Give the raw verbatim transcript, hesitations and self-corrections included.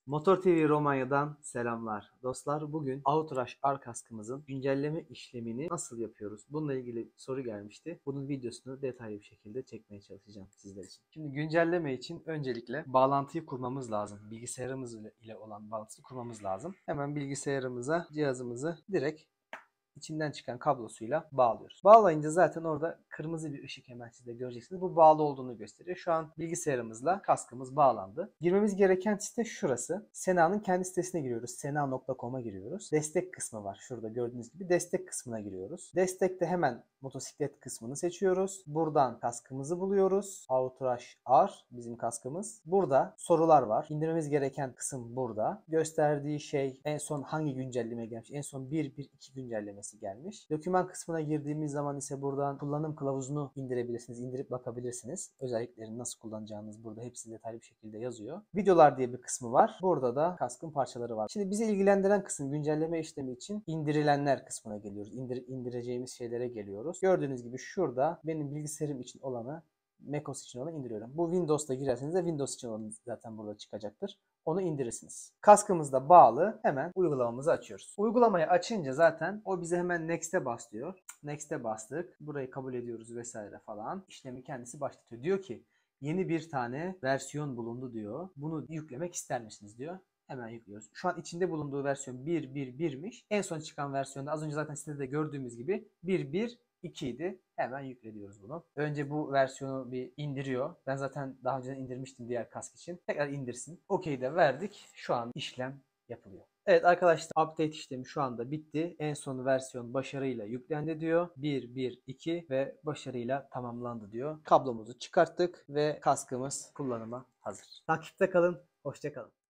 Motor T V Romanya'dan selamlar. Dostlar bugün Outrash R kaskımızın güncelleme işlemini nasıl yapıyoruz? Bununla ilgili soru gelmişti. Bunun videosunu detaylı bir şekilde çekmeye çalışacağım sizler için. Şimdi güncelleme için öncelikle bağlantıyı kurmamız lazım. Bilgisayarımız ile olan bağlantıyı kurmamız lazım. Hemen bilgisayarımıza cihazımızı direkt içinden çıkan kablosuyla bağlıyoruz. Bağlayınca zaten orada kırmızı bir ışık hemen siz de göreceksiniz. Bu bağlı olduğunu gösteriyor. Şu an bilgisayarımızla kaskımız bağlandı. Girmemiz gereken site şurası. Sena'nın kendi sitesine giriyoruz. sena nokta com'a giriyoruz. Destek kısmı var. Şurada gördüğünüz gibi destek kısmına giriyoruz. Destekte hemen motosiklet kısmını seçiyoruz. Buradan kaskımızı buluyoruz. Outrash R bizim kaskımız. Burada sorular var. İndirmemiz gereken kısım burada. Gösterdiği şey en son hangi güncelleme gelmiş? En son bir nokta bir nokta iki güncellemesi gelmiş. Doküman kısmına girdiğimiz zaman ise buradan kullanım kılavuzunu indirebilirsiniz. İndirip bakabilirsiniz. Özelliklerini nasıl kullanacağınız burada hepsi detaylı bir şekilde yazıyor. Videolar diye bir kısmı var. Burada da kaskın parçaları var. Şimdi bizi ilgilendiren kısım güncelleme işlemi için indirilenler kısmına geliyoruz. İndir, indireceğimiz şeylere geliyoruz. Gördüğünüz gibi şurada benim bilgisayarım için olanı, macOS için olanı indiriyorum. Bu Windows'ta girerseniz de Windows için olanı zaten burada çıkacaktır. Onu indirirsiniz. Kaskımızda bağlı. Hemen uygulamamızı açıyoruz. Uygulamayı açınca zaten o bize hemen Next'e bas diyor. Next'e bastık. Burayı kabul ediyoruz vesaire falan. İşlemi kendisi başlatıyor. Diyor ki yeni bir tane versiyon bulundu diyor. Bunu yüklemek ister misiniz diyor. Hemen yüklüyoruz. Şu an içinde bulunduğu versiyon bir nokta bir nokta bir'miş. En son çıkan versiyonda az önce zaten sitede de gördüğümüz gibi bir nokta bir nokta iki idi. Hemen yüklediyoruz bunu. Önce bu versiyonu bir indiriyor. Ben zaten daha önceden indirmiştim diğer kask için. Tekrar indirsin. Okey de verdik. Şu an işlem yapılıyor. Evet arkadaşlar, update işlemi şu anda bitti. En son versiyon başarıyla yüklendi diyor. bir nokta bir nokta iki ve başarıyla tamamlandı diyor. Kablomuzu çıkarttık ve kaskımız kullanıma hazır. Takipte kalın. Hoşça kalın.